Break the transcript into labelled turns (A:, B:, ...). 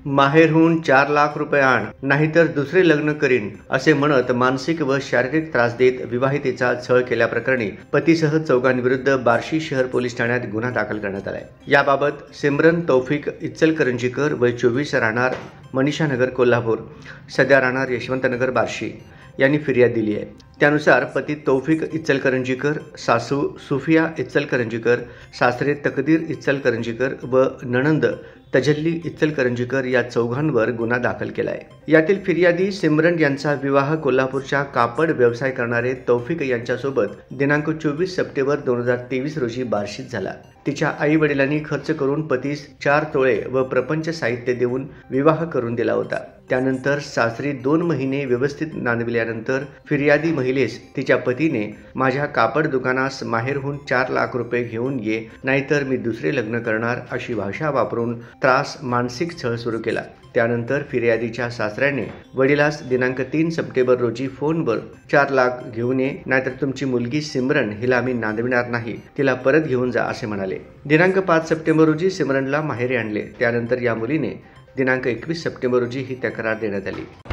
A: माहेरहून 4 लाख रुपये आण, नाहीतर दुसरे लग्न करीन असे म्हणत मानसिक व शारीरिक त्रास देत विवाहितेचा छळ केल्याप्रकरणी पतीसह चौघांविरुद्ध बार्शी शहर पोलीस ठाण्यात गुन्हा दाखल करण्यात आलाय। याबाबत सिमरन तौफिक इचलकरंजीकर वय 24 राहणार मनीषानगर कोल्हापूर, सध्या राहणार यशवंतनगर बार्शी यांनी फिर्याद दिली आहे। त्यानुसार पती तौफिक इचलकरंजीकर, सासू सुफिया इचलकरंजीकर, सासरे तकदीर इचलकरंजीकर व नणंद तजल्ली इचलकरंजीकर या चौघांवर गुन्हा दाखल केला आहे। यातील फिर्यादी सिमरन यांचा विवाह कोल्हापूरच्या कापड व्यवसाय करणारे तौफिक यांच्यासोबत दिनांक 24 सप्टेंबर 2023 रोजी बार्शीत झाला। तिच्या आई वडिलांनी खर्च करून पतीस 4 तोळे व प्रपंच साहित्य देऊन विवाह करून दिला होता। त्यानंतर सासरी 2 महिने व्यवस्थित नांदविल्यानंतर फिर्यादी महिलेस तिच्या पतीने माझ्या कापड दुकानास माहेरहून 4 लाख रुपये घेऊन ये, नाहीतर मी दुसरे लग्न करणार अशी भाषा वापरून त्रास मानसिक छळ सुरू केला। त्यानंतर फिर्यादीच्या सासऱ्याने वडिलास दिनांक 3 सप्टेंबर रोजी फोनवर 4 लाख घेऊन ये, नाहीतर तुमची मुलगी सिमरन हिला आम्ही नांदविणार नाही, तिला परत घेऊन जा असे म्हणाले। दिनांक 5 सप्टेंबर रोजी सिमरनला माहेरी आणले। त्यानंतर या मुलीने दिनांक 21 सप्टेंबर रोजी ही तक्रार देण्यात आली।